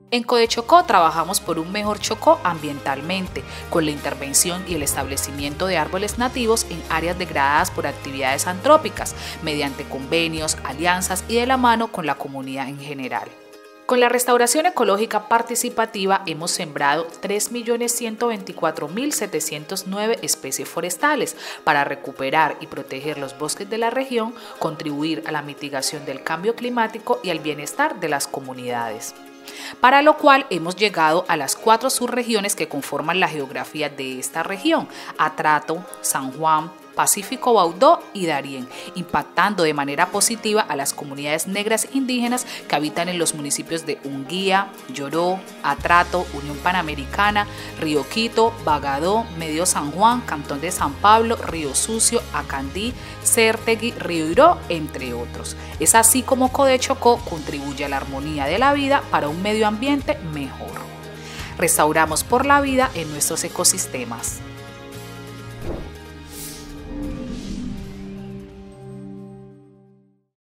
En Codechocó trabajamos por un mejor Chocó ambientalmente, con la intervención y el establecimiento de árboles nativos en áreas degradadas por actividades antrópicas, mediante convenios, alianzas y de la mano con la comunidad en general. Con la restauración ecológica participativa hemos sembrado 3.124.709 especies forestales para recuperar y proteger los bosques de la región, contribuir a la mitigación del cambio climático y al bienestar de las comunidades. Para lo cual hemos llegado a las 4 subregiones que conforman la geografía de esta región: Atrato, San Juan, Pacífico Baudó y Darién, impactando de manera positiva a las comunidades negras indígenas que habitan en los municipios de Unguía, Yoró, Atrato, Unión Panamericana, Río Quito, Bagadó, Medio San Juan, Cantón de San Pablo, Río Sucio, Acandí, Cértegui, Río Iró, entre otros. Es así como Codechocó contribuye a la armonía de la vida para un medio ambiente mejor. Restauramos por la vida en nuestros ecosistemas.